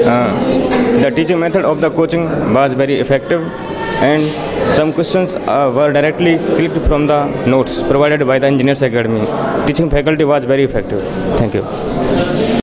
The teaching method of the coaching was very effective, and some questions were directly clicked from the notes provided by the Engineers Academy. Teaching faculty was very effective. Thank you.